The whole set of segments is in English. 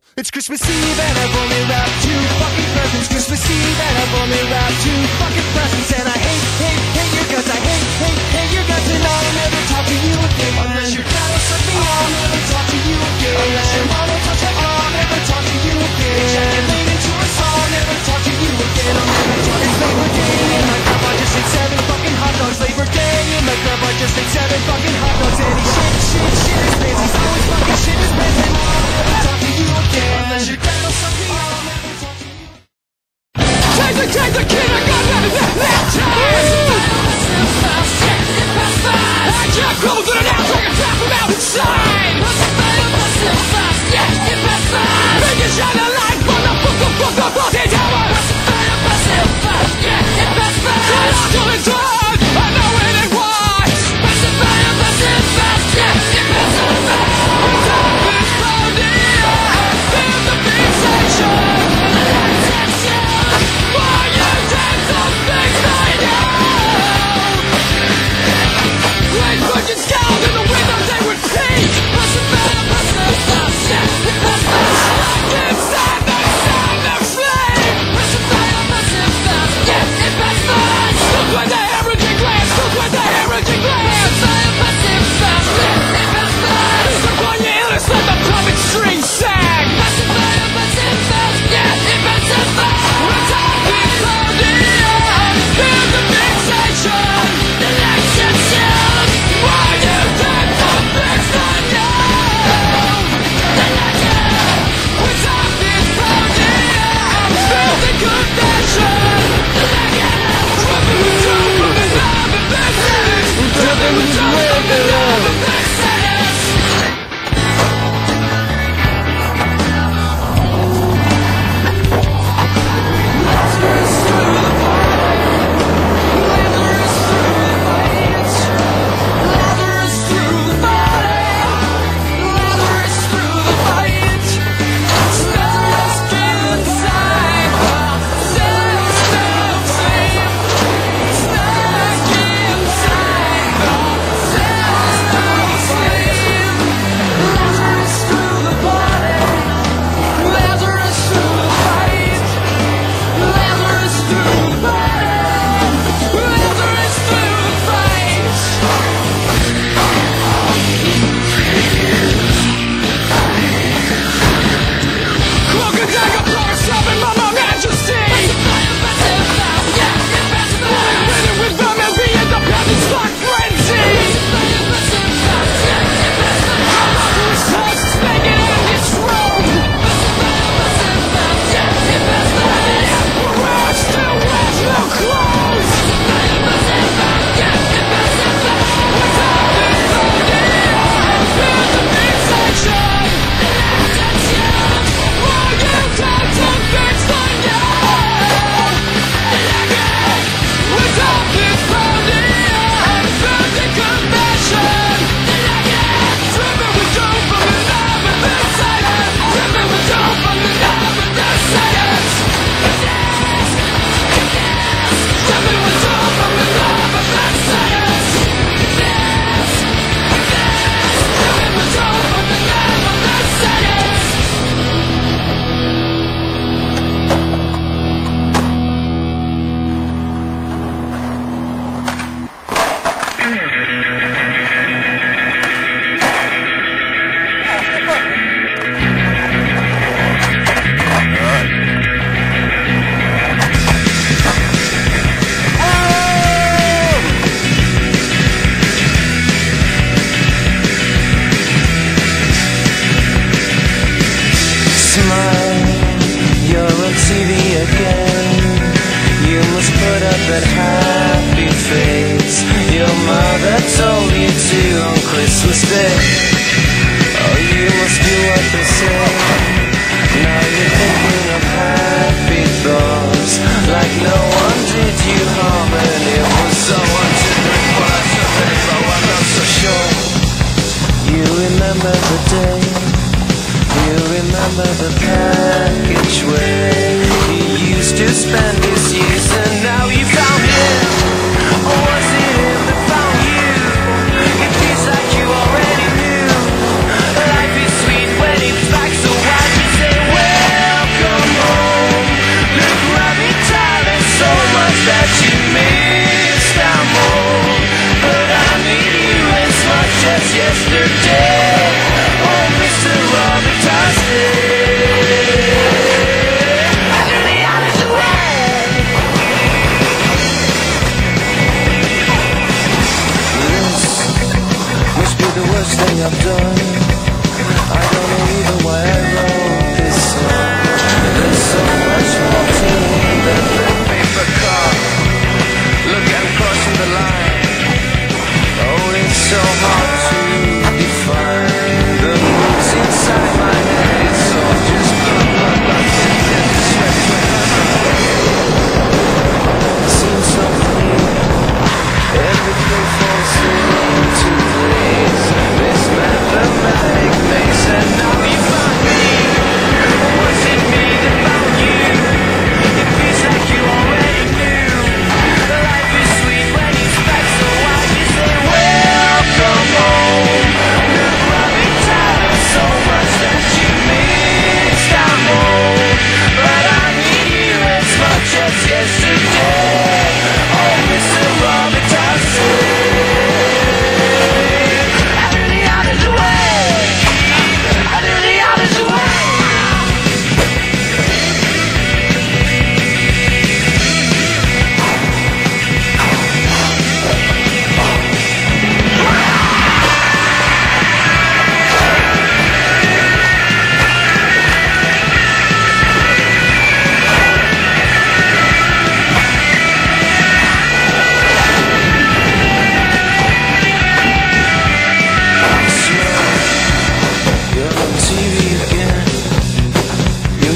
It's Christmas Eve and I've only wrapped 2 fucking presents. Christmas Eve and I've only wrapped 2 fucking presents. And I hate your guts. I hate your guts. And I'll never talk to you again. Unless your dad will suck me, I'll never talk to you again. Unless your mom will touch me, I'll never talk to you again. Ejaculate into a song, I'll never talk to you again. I'll never talk. It's Labor Day and my grandpa just ate 7 fucking hot dogs. Labor Day and my grandpa just ate 7 fucking hot dogs. And he shit his pants. He's always fucking shit his pants. And I'll never talk to you again. Unless your dad will suck me, I'll never talk to you. Take the kid, I got that time. I can't crumble to the now, take a tap from outside. Make it shine a light from the fucking tower. It's still in time, I know it ain't wise. There's the big section. Virgin scowled in the windows, they would peek. Stuck inside the sound of sleep. Look with the hemorrhaging glance, look with the hemorrhaging glance. Upon your illness, let the puppet string sag. We're talking podium, here's the big station. Why you take the fix on you? We're talking podium, filthy condition. Dripping with doom from the love of business. Dripping with doom from the love of business. Life is sweet when it's back, so why'd you say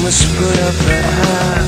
split up at half.